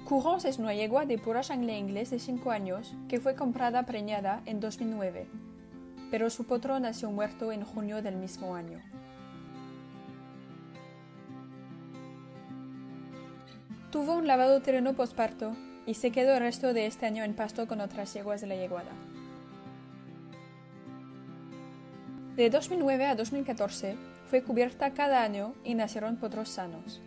Courance es una yegua de pura sangre inglés de 5 años que fue comprada preñada en 2009, pero su potro nació muerto en junio del mismo año. Tuvo un lavado terreno posparto y se quedó el resto de este año en pasto con otras yeguas de la yeguada. De 2009 a 2014 fue cubierta cada año y nacieron potros sanos.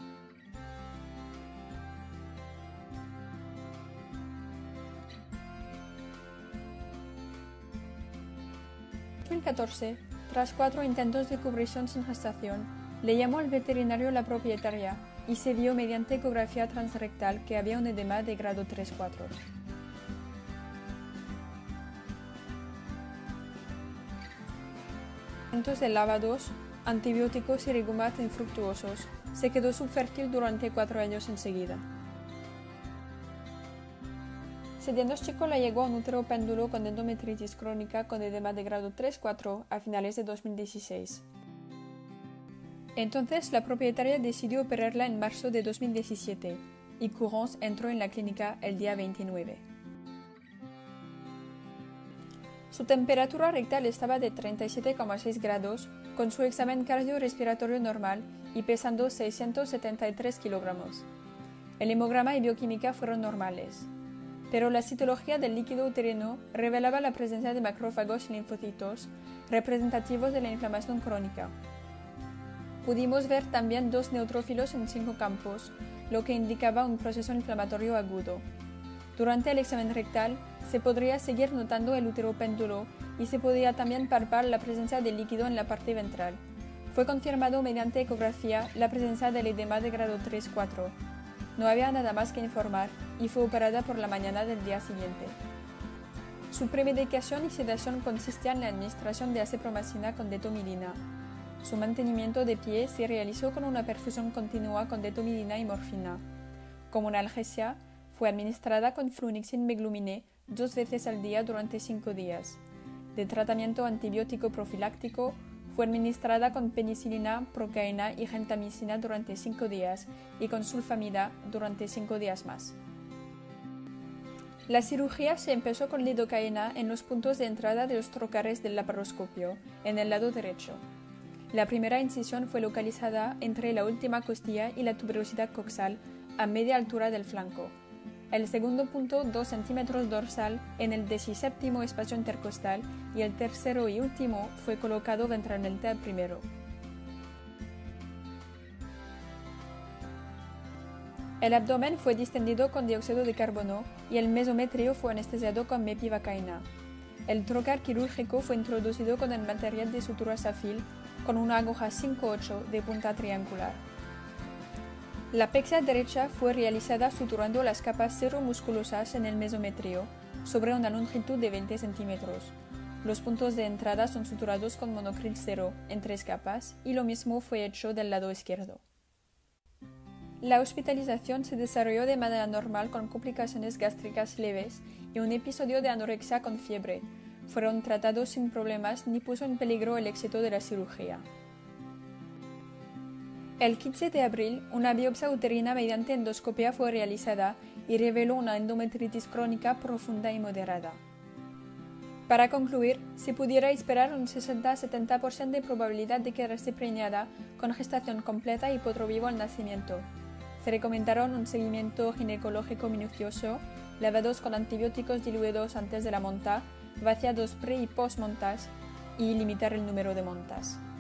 En 2014, tras 4 intentos de cubrición sin gestación, le llamó al veterinario la propietaria y se vio mediante ecografía transrectal que había un edema de grado 3-4. De lavados, antibióticos y rigumat infructuosos, se quedó subfértil durante 4 años enseguida. Se diagnosticó la yegua un útero péndulo con endometritis crónica con edema de grado 3-4 a finales de 2016. Entonces la propietaria decidió operarla en marzo de 2017 y Courance entró en la clínica el día 29. Su temperatura rectal estaba de 37,6 grados, con su examen cardiorrespiratorio normal y pesando 673 kilogramos. El hemograma y bioquímica fueron normales, pero la citología del líquido uterino revelaba la presencia de macrófagos y linfocitos representativos de la inflamación crónica. Pudimos ver también 2 neutrófilos en 5 campos, lo que indicaba un proceso inflamatorio agudo. Durante el examen rectal, se podría seguir notando el útero péndulo y se podía también palpar la presencia de líquido en la parte ventral. Fue confirmado mediante ecografía la presencia del edema de grado 3-4. No había nada más que informar y fue operada por la mañana del día siguiente. Su premedicación y sedación consistía en la administración de acipromicina con detomidina. Su mantenimiento de pie se realizó con una perfusión continua con detomidina y morfina. Como analgesia, fue administrada con flunixin meglumine 2 veces al día durante 5 días. De tratamiento antibiótico profiláctico, fue administrada con penicilina, procaína y gentamicina durante 5 días y con sulfamida durante 5 días más. La cirugía se empezó con lidocaína en los puntos de entrada de los trocares del laparoscopio, en el lado derecho. La primera incisión fue localizada entre la última costilla y la tuberosidad coxal, a media altura del flanco. El segundo punto 2 centímetros dorsal en el 17º espacio intercostal y el tercero y último fue colocado ventralmente al primero. El abdomen fue distendido con dióxido de carbono y el mesometrio fue anestesiado con mepivacaína. El trocar quirúrgico fue introducido con el material de sutura Safil con una aguja 5-8 de punta triangular. La pexia derecha fue realizada suturando las capas seromusculosas en el mesometrio sobre una longitud de 20 centímetros. Los puntos de entrada son suturados con monocril 0 en 3 capas y lo mismo fue hecho del lado izquierdo. La hospitalización se desarrolló de manera normal con complicaciones gástricas leves y un episodio de anorexia con fiebre. Fueron tratados sin problemas ni puso en peligro el éxito de la cirugía. El 15 de abril, una biopsia uterina mediante endoscopia fue realizada y reveló una endometritis crónica profunda y moderada. Para concluir, se pudiera esperar un 60-70% de probabilidad de quedarse preñada con gestación completa y potro vivo al nacimiento. Se recomendaron un seguimiento ginecológico minucioso, lavados con antibióticos diluidos antes de la monta, vaciados pre y post montas y limitar el número de montas.